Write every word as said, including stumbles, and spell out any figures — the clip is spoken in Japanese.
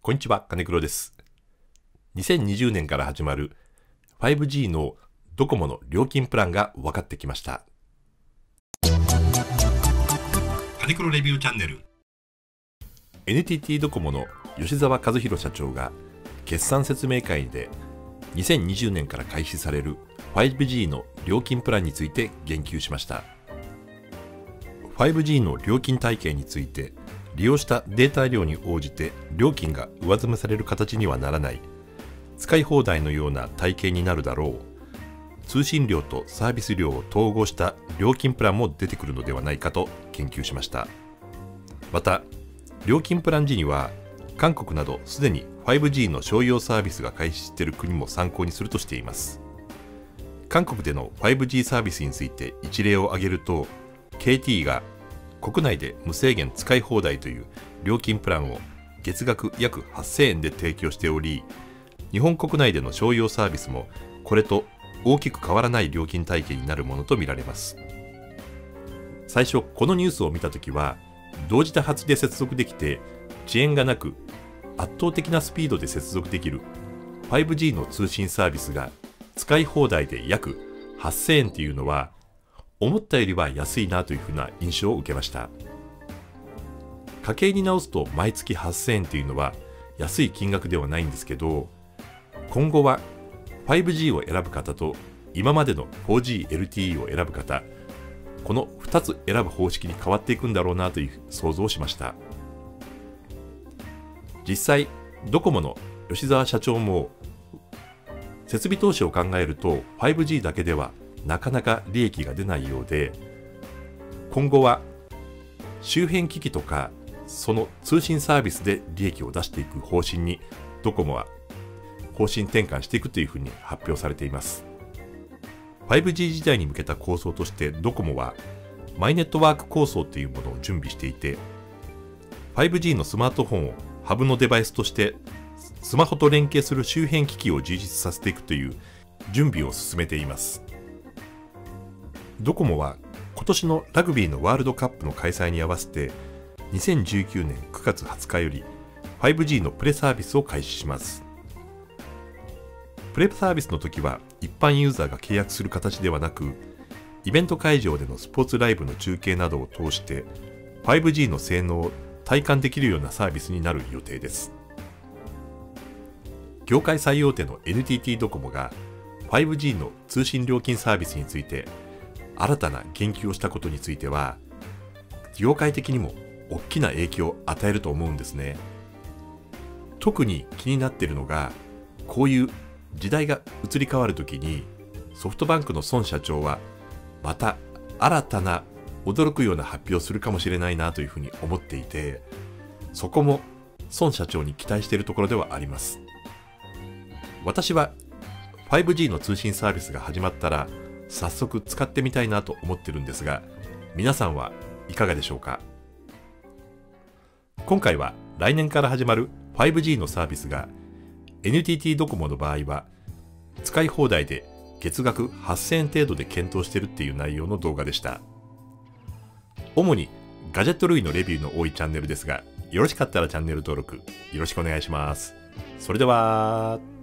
こんにちは、金黒です。にせんにじゅうねんから始まる ファイブジー のドコモの料金プランが分かってきました。金黒レビューチャンネル。 エヌティーティー ドコモの吉澤和弘社長が決算説明会でにせんにじゅうねんから開始される ファイブジー の料金プランについて言及しました。 ファイブジー の料金体系について、利用したデータ量に応じて料金が上積みされる形にはならない、使い放題のような体系になるだろう、通信料とサービス料を統合した料金プランも出てくるのではないかと言及しました。また、料金プラン時には韓国などすでに ファイブジー の商用サービスが開始している国も参考にするとしています。韓国での ファイブジー サービスについて一例を挙げると、 ケーティー が国内で無制限使い放題という料金プランを月額約はっせんえんで提供しており、日本国内での商用サービスもこれと大きく変わらない料金体系になるものとみられます。最初このニュースを見たときは、同時多発で接続できて遅延がなく圧倒的なスピードで接続できる ファイブジー の通信サービスが使い放題で約はっせんえんというのは、思ったよりは安いなというふうな印象を受けました。家計に直すと毎月はっせんえんというのは安い金額ではないんですけど、今後は ファイブジー を選ぶ方と今までの フォージーエルティーイー を選ぶ方、このふたつ選ぶ方式に変わっていくんだろうなという想像をしました。実際ドコモの吉澤社長も、設備投資を考えると ファイブジー だけではなかなか利益が出ないようで、今後は周辺機器とかその通信サービスで利益を出していく方針にドコモは方針転換していくというふうに発表されています。 ファイブジー 時代に向けた構想としてドコモはマイネットワーク構想というものを準備していて、 ファイブジー のスマートフォンをハブのデバイスとしてスマホと連携する周辺機器を充実させていくという準備を進めています。ドコモは今年のラグビーのワールドカップの開催に合わせてにせんじゅうきゅうねんくがつはつかより ファイブジー のプレサービスを開始します。プレサービスの時は一般ユーザーが契約する形ではなく、イベント会場でのスポーツライブの中継などを通して ファイブジー の性能を体感できるようなサービスになる予定です。業界最大手の エヌティーティー ドコモが ファイブジー の通信料金サービスについて新たな言及をしたことについては、業界的にも大きな影響を与えると思うんですね。特に気になっているのが、こういう時代が移り変わるときにソフトバンクの孫社長はまた新たな驚くような発表をするかもしれないなというふうに思っていて、そこも孫社長に期待しているところではあります。私は ファイブジー の通信サービスが始まったら早速使ってみたいなと思ってるんですが、皆さんはいかがでしょうか。今回は来年から始まる ファイブジー のサービスが エヌティーティー ドコモの場合は使い放題で月額はっせんえん程度で検討しているっていう内容の動画でした。主にガジェット類のレビューの多いチャンネルですが、よろしかったらチャンネル登録よろしくお願いします。それでは。